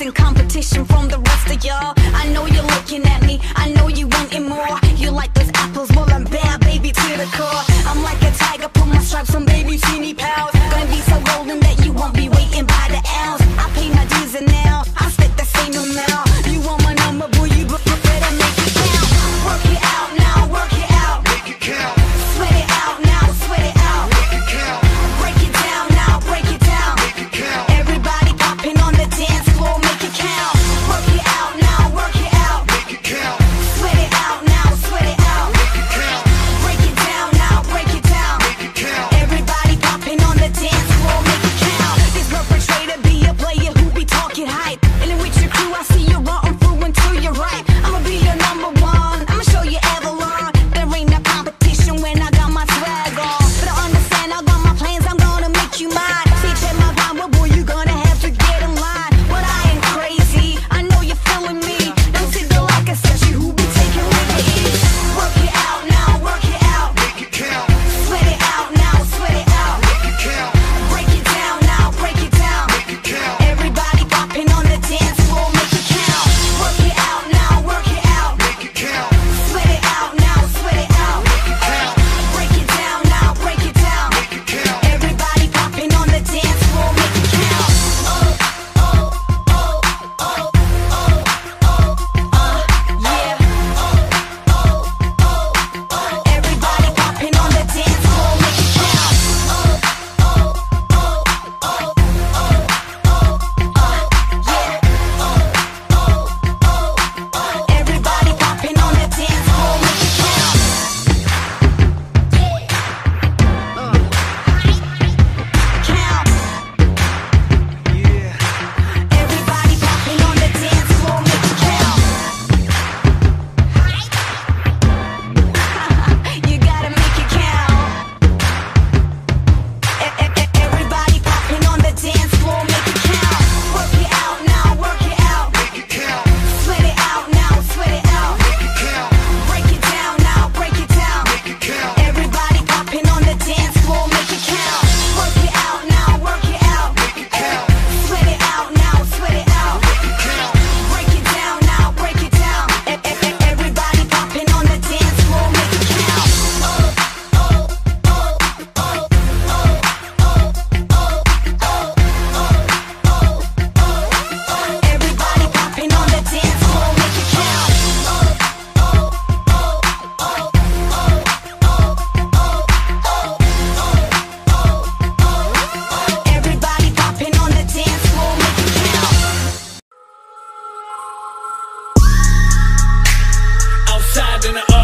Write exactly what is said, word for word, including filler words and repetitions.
in competition from the rest of y'all. I know you're looking at me, I know you wanting more. You like those apples, well I'm bad, baby, to the core. I'm like a tiger, put my stripes on baby teeny pals. Gonna be so golden that you won't be waiting by the ounce. I pay my dues and now I spit the same amount. You want my number, boy, you better make it count. Work it out now, work it out, Make it count. sweat it out now, sweat it out. Make it count. Break it down now, break it down. Make it count. Everybody popping on the dance floor, make it count. Work it out now, work it out. Make it count. Sweat it out now, sweat it out. Make it count. Break it down now, break it down. Make it count. Everybody popping on the dance floor, make it count. This perpetrator be a player who be talking hype. And then with your crew, I see you rotting through until you're right. I'ma be your number one, I'ma show you Avalon. There ain't no competition when I got my swag on. But I understand, I got my plans, I'm gonna make you mine. See, check my rhyme, well, boy, you gonna have to get in line. But I ain't crazy, I know you're feeling me. Don't sit there like a statue who be taking with the ease. Work it out now, work it out. Make it count. Sweat it out now, sweat it out. Make it count. Break it down now, break it down. Make it count. Everybody popping on the dance floor, make it count. Work it out now, work it out. Make it count. Sweat it out now, sweat it out. Make it count. Break it down now, break it down. Make it count. Everybody popping on the dance floor, make it count. Oh, oh, oh, oh, oh, oh, uh, yeah. Oh, oh, oh, oh. Everybody popping on the dance floor, make it count. Oh, oh, oh, oh, oh, oh, uh, yeah. Oh, oh, oh, oh. Everybody popping on the dance floor, make it count. Count. Yeah. Everybody popping on the dance floor, make it count. You gotta make it count. E- e- e- Everybody popping on the dance floor, make it count. Work it out now, work it out. Make it count. Sweat it out now, sweat it out. Make it count. Break it down now, break it down. Make it count. Everybody popping on the dance floor, make it count. Work it out now, work it out. Make it count. Sweat it out now, sweat it out. Make it count. Break it down now, break it down. E- e- e- Everybody popping on the dance floor, make it count. Oh, oh, oh, oh, oh, oh, oh, oh, oh, oh, oh. Everybody popping on the dance floor, make it count. Oh, oh, oh, oh, oh, oh, oh, oh, oh. Everybody popping on the dance floor, make it count. Outside in the